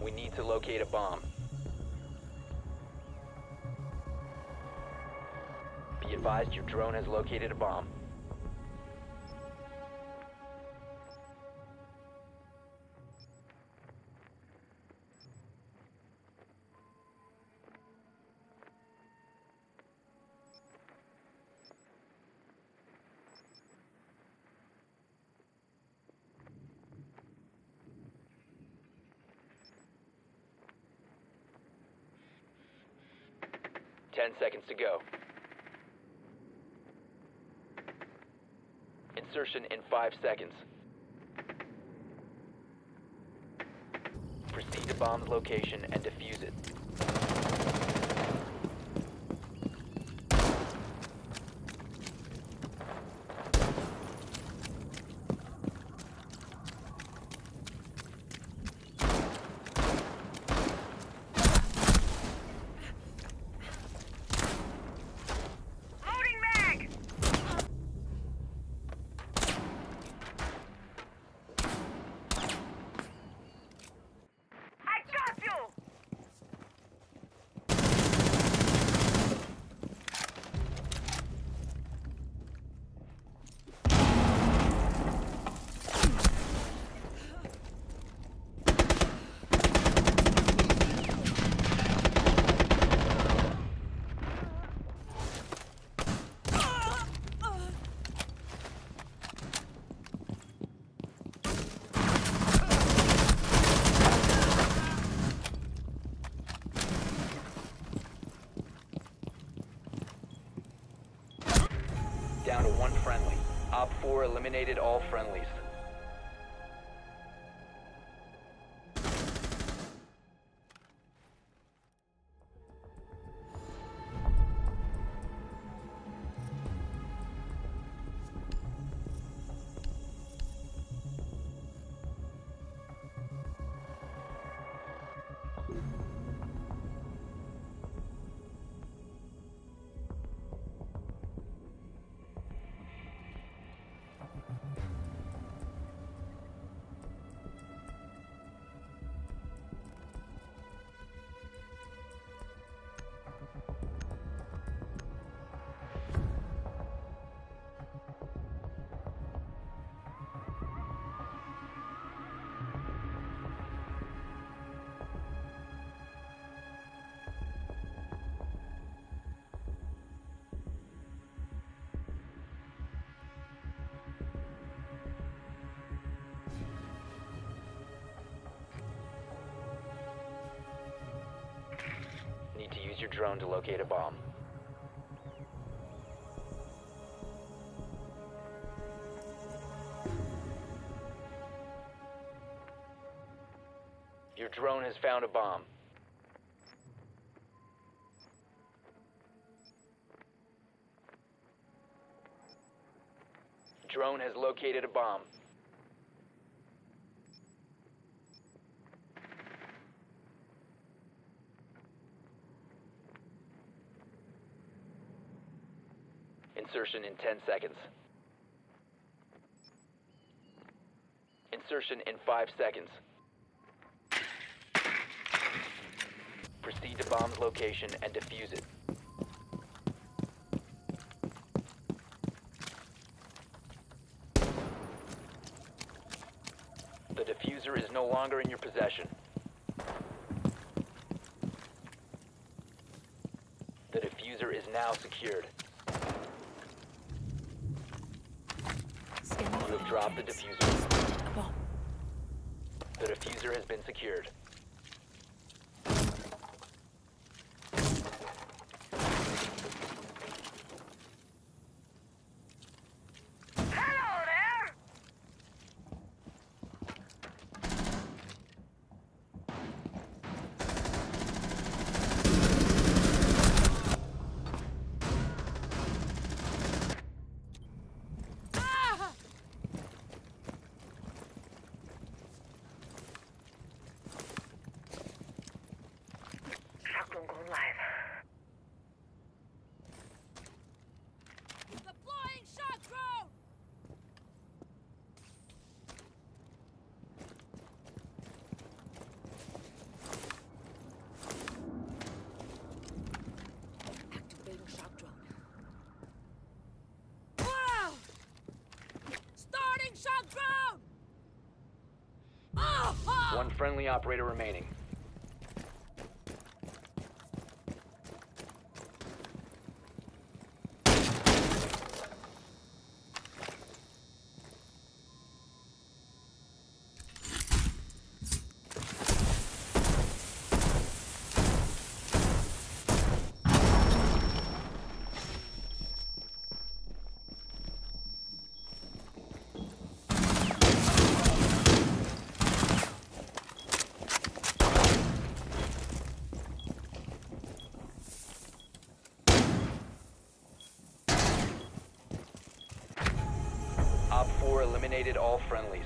We need to locate a bomb. Be advised your drone has located a bomb. Ten seconds to go. Insertion in 5 seconds. Proceed to bomb's location and defuse it. Down to 1 friendly. Op 4 eliminated all friendlies. Need to use your drone to locate a bomb. Your drone has found a bomb. Drone has located a bomb. Insertion in 10 seconds. Insertion in 5 seconds. Proceed to bomb's location and defuse it. The diffuser is no longer in your possession. The diffuser is now secured. You have dropped the diffuser. The diffuser has been secured. friendly operator remaining. Op 4 eliminated all friendlies.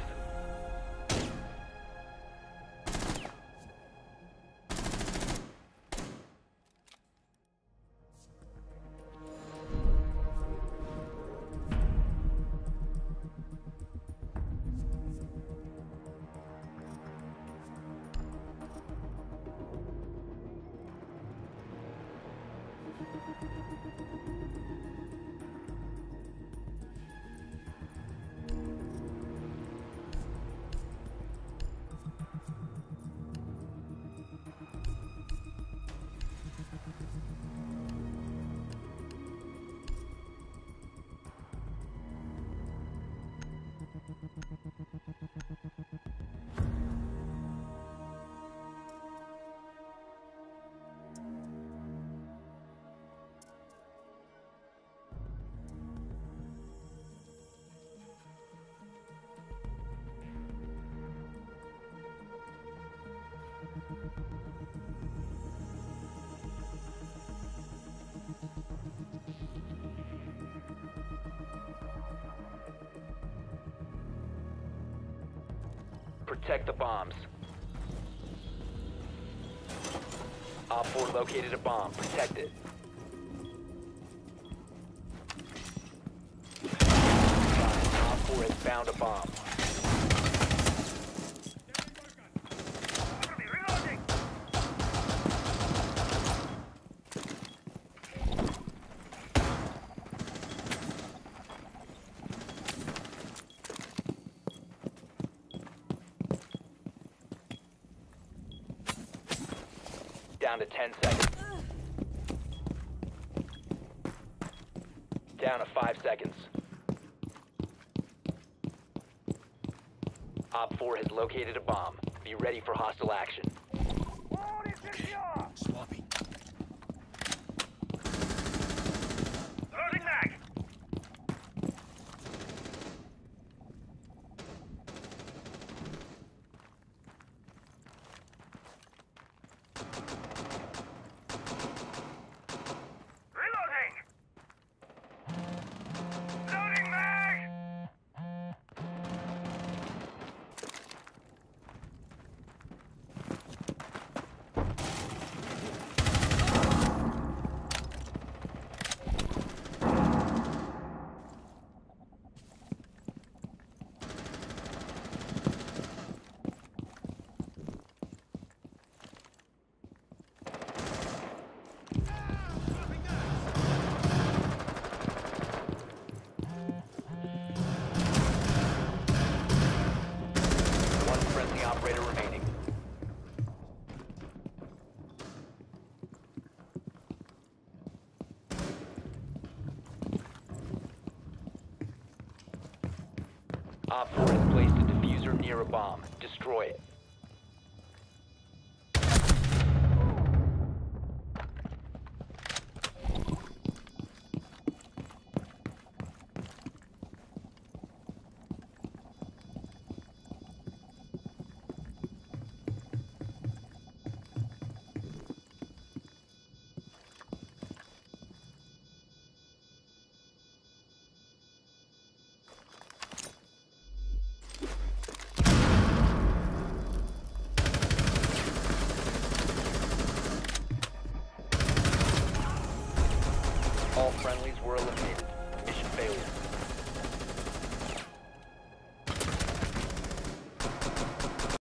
Protect the bombs. Op 4 located a bomb. Protect it. Op 4 has found a bomb. Down to 10 seconds. Down to 5 seconds. Op 4 has located a bomb. Be ready for hostile action. Swapping. Operator remaining. Op 4 has placed a diffuser near a bomb. Destroy it. All friendlies were eliminated. Mission failure.